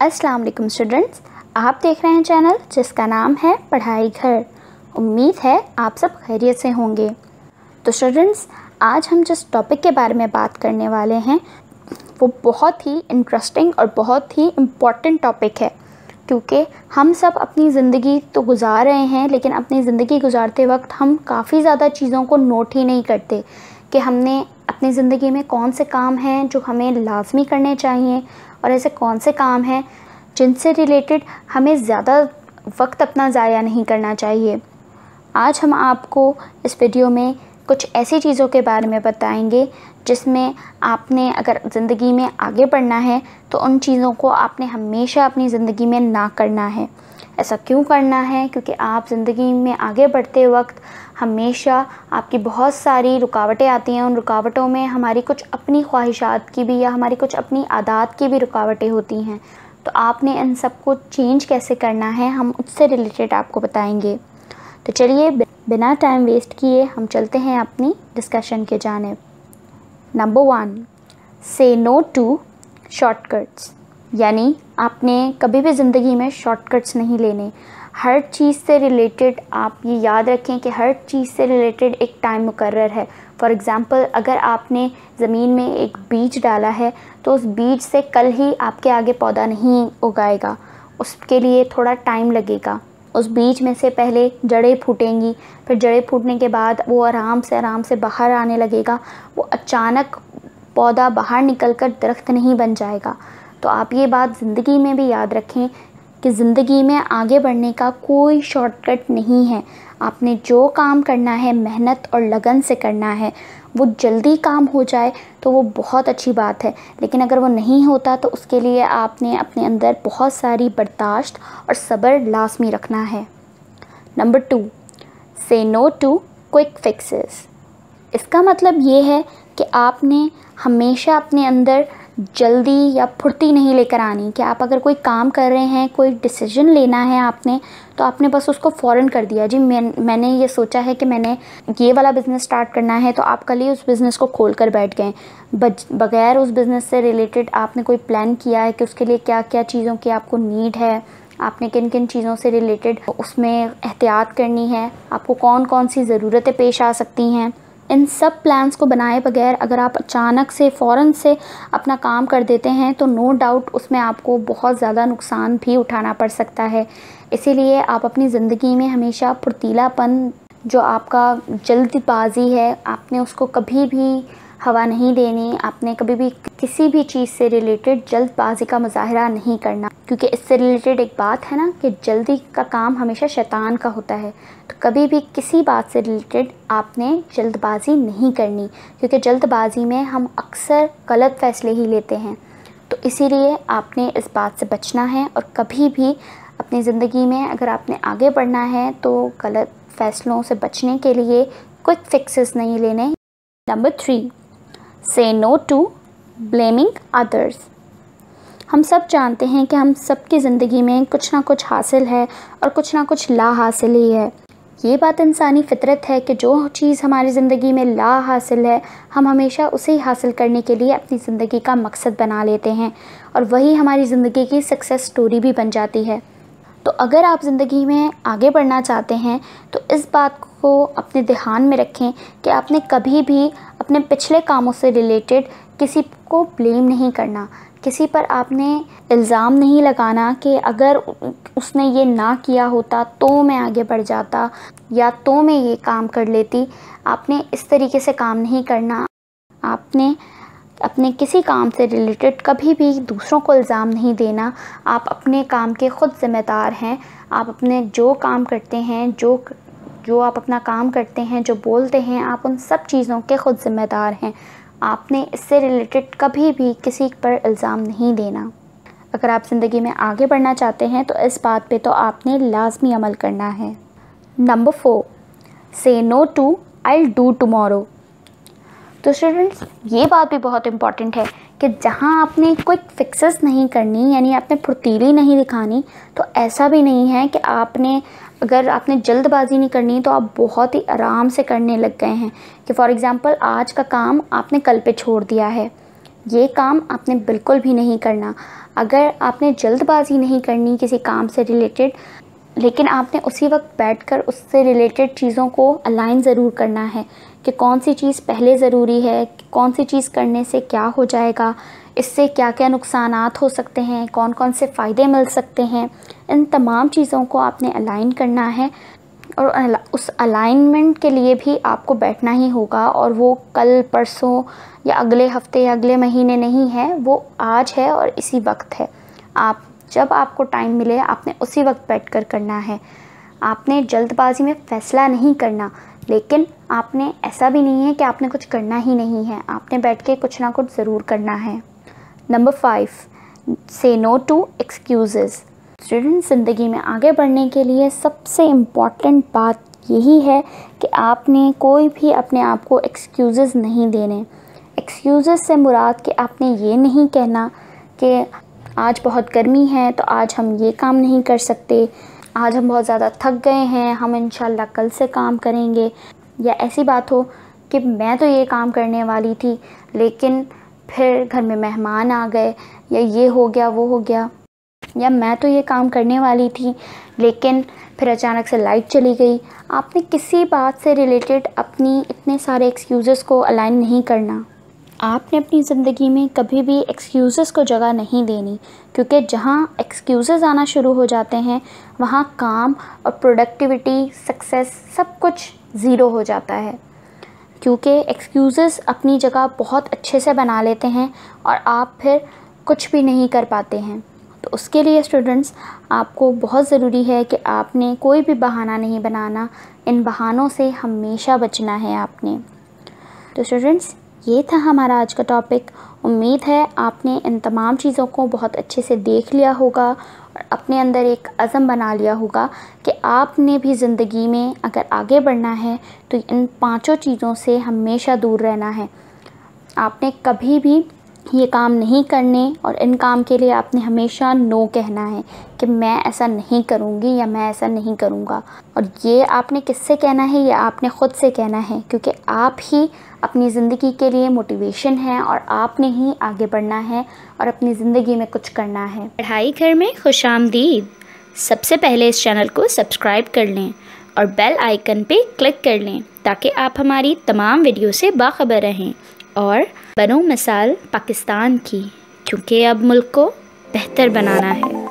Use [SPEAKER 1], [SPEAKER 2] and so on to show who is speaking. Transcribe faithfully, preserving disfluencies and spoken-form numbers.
[SPEAKER 1] अस्सलाम वालेकुम स्टूडेंट्स, आप देख रहे हैं चैनल जिसका नाम है पढ़ाई घर। उम्मीद है आप सब खैरियत से होंगे। तो स्टूडेंट्स, आज हम जिस टॉपिक के बारे में बात करने वाले हैं वो बहुत ही इंटरेस्टिंग और बहुत ही इम्पॉर्टेंट टॉपिक है, क्योंकि हम सब अपनी ज़िंदगी तो गुजार रहे हैं, लेकिन अपनी ज़िंदगी गुजारते वक्त हम काफ़ी ज़्यादा चीज़ों को नोट ही नहीं करते कि हमने अपनी ज़िंदगी में कौन से काम हैं जो हमें लाजमी करने चाहिए और ऐसे कौन से काम हैं जिनसे रिलेटेड हमें ज़्यादा वक्त अपना ज़ाया नहीं करना चाहिए। आज हम आपको इस वीडियो में कुछ ऐसी चीज़ों के बारे में बताएंगे जिसमें आपने अगर ज़िंदगी में आगे बढ़ना है तो उन चीज़ों को आपने हमेशा अपनी ज़िंदगी में ना करना है। ऐसा क्यों करना है? क्योंकि आप ज़िंदगी में आगे बढ़ते वक्त हमेशा आपकी बहुत सारी रुकावटें आती हैं। उन रुकावटों में हमारी कुछ अपनी ख्वाहिशात की भी या हमारी कुछ अपनी आदत की भी रुकावटें होती हैं। तो आपने इन सब को चेंज कैसे करना है, हम उससे रिलेटेड आपको बताएंगे। तो चलिए बिना टाइम वेस्ट किए हम चलते हैं अपनी डिस्कशन के जानिब। Number one, say no to shortcuts. यानी आपने कभी भी ज़िंदगी में शॉर्टकट्स नहीं लेने। हर चीज़ से रिलेटेड आप ये याद रखें कि हर चीज़ से रिलेटेड एक टाइम मुकर्रर है। फॉर एग्ज़ाम्पल, अगर आपने ज़मीन में एक बीज डाला है तो उस बीज से कल ही आपके आगे पौधा नहीं उगाएगा, उसके लिए थोड़ा टाइम लगेगा। उस बीज में से पहले जड़ें फूटेंगी, फिर जड़ें फूटने के बाद वो आराम से आराम से बाहर आने लगेगा। वो अचानक पौधा बाहर निकलकर दरख्त नहीं बन जाएगा। तो आप ये बात ज़िंदगी में भी याद रखें कि ज़िंदगी में आगे बढ़ने का कोई शॉर्टकट नहीं है। आपने जो काम करना है मेहनत और लगन से करना है। वो जल्दी काम हो जाए तो वो बहुत अच्छी बात है, लेकिन अगर वो नहीं होता तो उसके लिए आपने अपने अंदर बहुत सारी बर्दाश्त और सब्र लाजमी रखना है। Number two, say no to quick fixes. इसका मतलब ये है कि आपने हमेशा अपने अंदर जल्दी या फुर्ती नहीं लेकर आनी कि आप अगर कोई काम कर रहे हैं, कोई डिसीजन लेना है आपने, तो आपने बस उसको फ़ौरन कर दिया। जी मैं मैंने ये सोचा है कि मैंने ये वाला बिज़नेस स्टार्ट करना है, तो आप कल ही उस बिज़नेस को खोल कर बैठ गए बगैर उस बिज़नेस से रिलेटेड आपने कोई प्लान किया है कि उसके लिए क्या क्या चीज़ों की आपको नीड है, आपने किन किन चीज़ों से रिलेटेड उसमें एहतियात करनी है, आपको कौन कौन सी ज़रूरतें पेश आ सकती हैं। इन सब प्लान्स को बनाए बगैर अगर आप अचानक से फ़ौरन से अपना काम कर देते हैं तो नो डाउट उसमें आपको बहुत ज़्यादा नुकसान भी उठाना पड़ सकता है। इसीलिए आप अपनी ज़िंदगी में हमेशा फुर्तीलापन, जो आपका जल्दबाजी है, आपने उसको कभी भी हवा नहीं देनी। आपने कभी भी किसी भी चीज़ से रिलेटेड जल्दबाजी का मुजाहरा नहीं करना, क्योंकि इससे रिलेटेड एक बात है ना कि जल्दी का काम हमेशा शैतान का होता है। तो कभी भी किसी बात से रिलेटेड आपने जल्दबाजी नहीं करनी, क्योंकि जल्दबाजी में हम अक्सर गलत फ़ैसले ही लेते हैं। तो इसीलिए आपने इस बात से बचना है और कभी भी अपनी ज़िंदगी में अगर आपने आगे बढ़ना है तो गलत फ़ैसलों से बचने के लिए क्विक फिक्सेस नहीं लेने। Number three, say no to blaming others. हम सब जानते हैं कि हम सबकी ज़िंदगी में कुछ ना कुछ हासिल है और कुछ ना कुछ ला हासिल ही है। ये बात इंसानी फितरत है कि जो चीज़ हमारी ज़िंदगी में ला हासिल है हम हमेशा उसे ही हासिल करने के लिए अपनी ज़िंदगी का मकसद बना लेते हैं, और वही हमारी ज़िंदगी की सक्सेस स्टोरी भी बन जाती है। तो अगर आप ज़िंदगी में आगे बढ़ना चाहते हैं तो इस बात को अपने ध्यान में रखें कि आपने कभी भी अपने पिछले कामों से रिलेटेड किसी को ब्लेम नहीं करना। किसी पर आपने इल्ज़ाम नहीं लगाना कि अगर उसने ये ना किया होता तो मैं आगे बढ़ जाता या तो मैं ये काम कर लेती। आपने इस तरीके से काम नहीं करना। आपने अपने किसी काम से रिलेटेड कभी भी दूसरों को इल्ज़ाम नहीं देना। आप अपने काम के ख़ुद ज़िम्मेदार हैं। आप अपने जो काम करते हैं, जो जो आप अपना काम करते हैं, जो बोलते हैं, आप उन सब चीज़ों के ख़ुद ज़िम्मेदार हैं। आपने इससे रिलेटेड कभी भी किसी पर इल्ज़ाम नहीं देना। अगर आप ज़िंदगी में आगे बढ़ना चाहते हैं तो इस बात पे तो आपने लाजमी अमल करना है। Number four, say no to I do tomorrow. तो स्टूडेंट्स, ये बात भी बहुत इम्पॉर्टेंट है कि जहाँ आपने क्विक फिक्सेस नहीं करनी, यानी आपने फुर्तीली नहीं दिखानी, तो ऐसा भी नहीं है कि आपने अगर आपने जल्दबाजी नहीं करनी तो आप बहुत ही आराम से करने लग गए हैं कि फॉर एग्ज़ाम्पल आज का काम आपने कल पे छोड़ दिया है। ये काम आपने बिल्कुल भी नहीं करना। अगर आपने जल्दबाजी नहीं करनी किसी काम से रिलेटेड, लेकिन आपने उसी वक्त बैठकर उससे रिलेटेड चीज़ों को अलाइन ज़रूर करना है कि कौन सी चीज़ पहले ज़रूरी है, कौन सी चीज़ करने से क्या हो जाएगा, इससे क्या क्या नुकसानात हो सकते हैं, कौन कौन से फ़ायदे मिल सकते हैं। इन तमाम चीज़ों को आपने अलाइन करना है और उस अलाइनमेंट के लिए भी आपको बैठना ही होगा। और वो कल परसों या अगले हफ्ते या अगले महीने नहीं है, वो आज है और इसी वक्त है। आप जब आपको टाइम मिले आपने उसी वक्त बैठकर करना है। आपने जल्दबाजी में फ़ैसला नहीं करना, लेकिन आपने ऐसा भी नहीं है कि आपने कुछ करना ही नहीं है, आपने बैठ के कुछ ना कुछ ज़रूर करना है। Number five, say no to excuses. Student, ज़िंदगी में आगे बढ़ने के लिए सबसे इम्पॉर्टेंट बात यही है कि आपने कोई भी अपने आप को एक्सक्यूज़ेस नहीं देने। एक्सक्यूज़ेस से मुराद कि आपने ये नहीं कहना कि आज बहुत गर्मी है तो आज हम ये काम नहीं कर सकते, आज हम बहुत ज़्यादा थक गए हैं, हम इंशाल्लाह कल से काम करेंगे। या ऐसी बात हो कि मैं तो ये काम करने वाली थी लेकिन फिर घर में मेहमान आ गए, या ये हो गया वो हो गया, या मैं तो ये काम करने वाली थी लेकिन फिर अचानक से लाइट चली गई। आपने किसी बात से रिलेटेड अपनी इतने सारे एक्सक्यूज़ेस को अलाइन नहीं करना। आपने अपनी ज़िंदगी में कभी भी एक्सक्यूज़ेस को जगह नहीं देनी, क्योंकि जहाँ एक्सक्यूज़ेस आना शुरू हो जाते हैं वहाँ काम और प्रोडक्टिविटी, सक्सेस सब कुछ ज़ीरो हो जाता है। क्योंकि एक्सक्यूज़ेस अपनी जगह बहुत अच्छे से बना लेते हैं और आप फिर कुछ भी नहीं कर पाते हैं। तो उसके लिए स्टूडेंट्स, आपको बहुत ज़रूरी है कि आपने कोई भी बहाना नहीं बनाना, इन बहानों से हमेशा बचना है आपने। तो स्टूडेंट्स, ये था हमारा आज का टॉपिक। उम्मीद है आपने इन तमाम चीज़ों को बहुत अच्छे से देख लिया होगा और अपने अंदर एक अज़म बना लिया होगा कि आपने भी ज़िंदगी में अगर आगे बढ़ना है तो इन पांचों चीज़ों से हमेशा दूर रहना है। आपने कभी भी ये काम नहीं करने और इन काम के लिए आपने हमेशा नो कहना है कि मैं ऐसा नहीं करूँगी या मैं ऐसा नहीं करूँगा। और ये आपने किससे कहना है? ये आपने ख़ुद से कहना है, क्योंकि आप ही अपनी ज़िंदगी के लिए मोटिवेशन है और आपने ही आगे बढ़ना है और अपनी ज़िंदगी में कुछ करना है।
[SPEAKER 2] पढ़ाई घर में खुशामदीद। सबसे पहले इस चैनल को सब्सक्राइब कर लें और बेल आइकन पे क्लिक कर लें ताकि आप हमारी तमाम वीडियो से बाखबर रहें और बनो मिसाल पाकिस्तान की, क्योंकि अब मुल्क को बेहतर बनाना है।